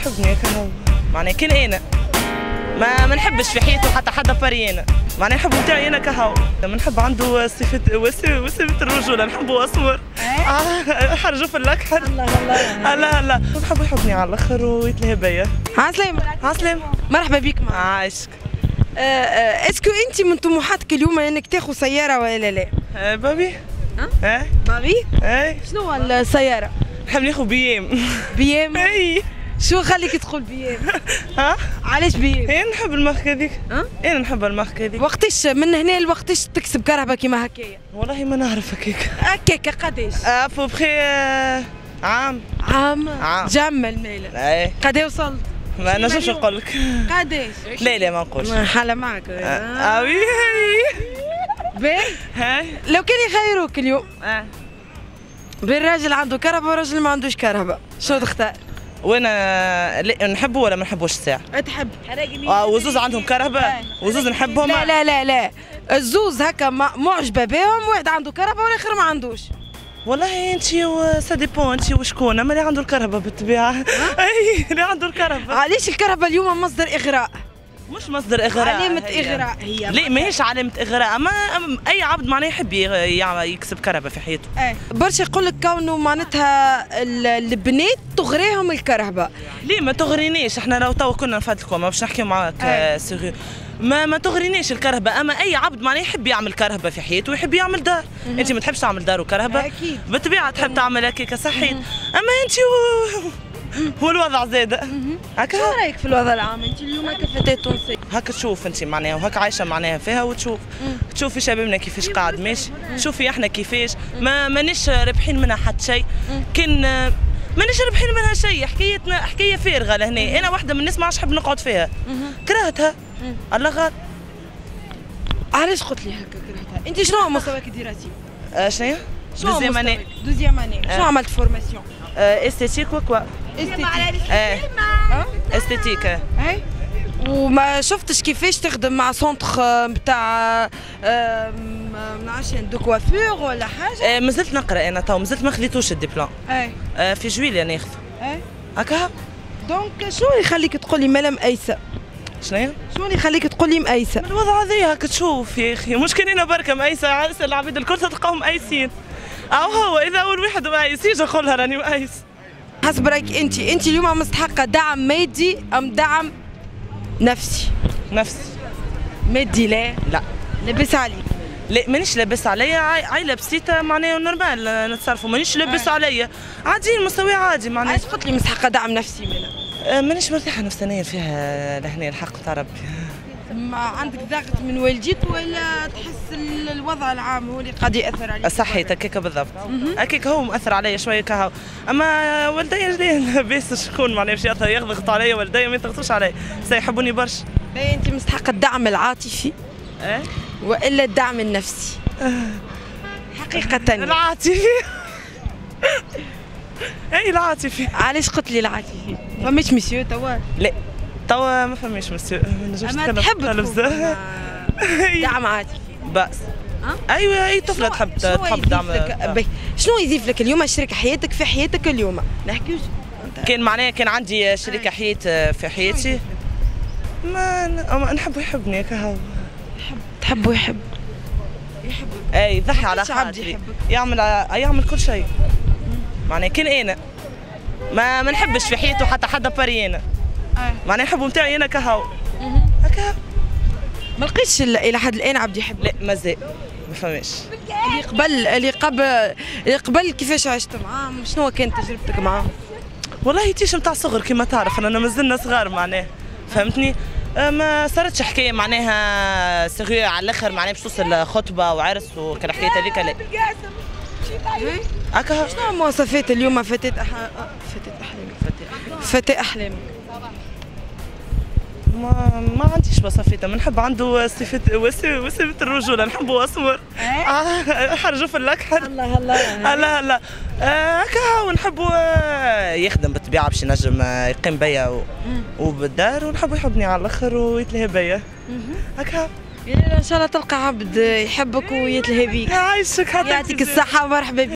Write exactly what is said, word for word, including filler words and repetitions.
يحبني هكا هو معناها كان انا ما ما نحبش في حياته حتى حدا فريانه معناها نحب نتاعي انا كهو نحب عنده صفه وسيمه الرجوله نحبه اسمر آه حرجه في الاكحل الله الله لا لا نحب يحبني على الاخر ويتلهى بيا. عسلامة عسلامة مرحبا بك معنا. عايشك. اسكو انت من طموحاتك اليوم انك تاخذ سياره ولا لا؟ آه بابي ها؟ اه باغي؟ اي شنو هو السياره؟ نحب ناخذ بيام. بيام؟ اي شو خليك تقول بيام؟ ها؟ علاش بيام؟ انا نحب الماركه هذيك. ها؟ انا نحب الماركه هذيك. وقتاش من هنا لوقتاش تكسب كهرباء كيما هكايا؟ والله ما نعرف هكاك. هكاك قداش؟ اه بوبخي عام. عام؟ عام. جمل مالا. اي. قدا وصلت؟ ما نجمش نقول لك. قداش؟ لا لا ما نقولش. حالة معك. اه وي. باهي؟ هاي. لو كان يخيروك اليوم اه بين راجل عنده كهرباء وراجل ما عندوش كهرباء، شنو تختار؟ وانا لا نحبه ولا ما نحبوش الساعه؟ تحب؟ اه وزوز عندهم كهرباء وزوز نحبهم. لا لا لا لا الزوز هكا معجبه بهم، واحد عنده كهرباء والاخر ما عندوش. والله انت سا ديبون انت وشكون، اما اللي عنده الكهرباء بالطبيعه. اي اللي عنده الكهرباء. علاش الكهرباء اليوم مصدر اغراء؟ مش مصدر اغراء، علامة اغراء هي. لا ماهيش علامة اغراء، اما اي عبد معناه يحب يكسب كهرباء في حياته. ايه برشا يقول لك كونه معناتها البنات تغريهم الكهرباء. ليه ما تغرينيش، احنا لو تو كنا نفدلكم باش نحكي معاك سيريو ما ما تغرينيش الكهرباء، اما اي عبد معناه يحب يعمل كهرباء في حياته ويحب يعمل دار. انت ما تحبش تعمل دار وكهرباء اكيد بالطبيعه تحب تعمل هكاك صحيت، اما انت و... هو الوضع زاد هكا. شو رايك في الوضع العام انت اليوم كفتاه تونسيه؟ هكا تشوف انت معناها وهكا عايشه معناها فيها وتشوف تشوفي شبابنا كيفاش قاعد ماشي، شوفي احنا كيفاش ما مانيش رابحين منها حتى شيء، كان مانيش رابحين منها شيء، حكايتنا حكايه فارغه لهنا. انا واحده من الناس ما عادش نحب نقعد فيها، كرهتها الله غاد. علاش قلت لي هكا كرهتها؟ انت شنو مستواك الدراسي؟ آه شنو؟ دوزيام اني. دوزيام اني شنو عملت فورماسيون؟ استيتيك وكوا. استيتيك. اه استيتيك. اي وما شفتش كيفاش تخدم مع سونتر نتاع ما نعرفش دو كوافور ولا حاجه؟ مازلت نقرا انا تو مازلت ما خذيتوش الدبلوم. اي في جويليا ناخذ. اي هكا. دونك شنو اللي يخليك تقول لي مالا مأيسه؟ شنو؟ شنو اللي يخليك تقول لي مأيسه؟ الوضع هذايا هاك تشوف يا اخي، مش كان انا بركه مأيسه، عايسه العبيد الكل تلقاهم مأيسين. او هو اذا اول واحد مأيس يجي نقولها راني مأيس. حسب رايك انت، انت اليوم مستحقه دعم مادي ام دعم نفسي؟ نفسي. مادي لا؟ لا. لاباس عليك؟ لا مانيش لاباس عليا، عايله بسيطه معناها نورمال نتصرفوا، مانيش لاباس عليا عادي مستوى عادي معناها. علاش قلت لي مستحقه دعم نفسي مالا؟ مانيش مرتاحه نفسيا فيها لهنا الحق تاع ربي. ما عندك ضغط من والديك ولا تحس الوضع العام هو اللي قاعد ياثر عليك؟ صحيت هكاك بالضبط، هكاك هو مأثر عليا شويه كهو، اما والدي جديا لاباس شكون معناها باش يضغط عليا، والدي ما يضغطوش عليا، سيحبوني برشا. باهي انت مستحقه الدعم العاطفي اه والا الدعم النفسي؟ حقيقه العاطفي. اي العاطفي. علاش قلت لي العاطفي؟ فماش مسيو توا؟ لا توا ما فماش مسيو، ما نجمش نتكلم. تحب دعم عاطفي بس. ايوه اي طفله تحب تحب دعم. شنو يضيف لك اليوم شريك حياتك في حياتك اليوم؟ نحكيوش كان معناها كان عندي شريك حياة في حياتي ما نحبه يحبني كهو. يحب تحبه يحب يحبك. اي يضحي على خاطري، يعمل يعمل كل شيء معناها كان انا ما ما نحبش في حياته حتى حدا بريانه معناها نحبه نتاعي انا كهو هكا. ما لقيتش الى حد الان عبد يحب؟ لا مازال ما فماش. اللي قبل اللي قبل اللي قبل كيفاش عشت معاه؟ شنو كانت تجربتك معاه؟ والله تيش نتاع صغر كيما تعرف انا مازلنا صغار معناها فهمتني. ما صارتش حكايه معناها سيريو على الاخر معناها باش توصل خطبه وعرس وكل حكايه هذيك لا. هكا. شنو مواصفات اليوم فتاة أح... فتاة أحلامك؟ فتاة أحلامك؟ ما ما عنديش مواصفات، نحب عنده صفة وسيمة الرجولة، نحبه أسمر. آه حرجه في الأكحل. الله الله. لا لا هكا ونحبه يخدم بالطبيعة باش ينجم يقيم بيا وبالدار، ونحبه يحبني على الآخر ويتلهى بيا. هكا. ان شاء الله تلقى عبد يحبك ويتلهى بيك. يعيشك حتى يعطيك الصحة ومرحبا بك.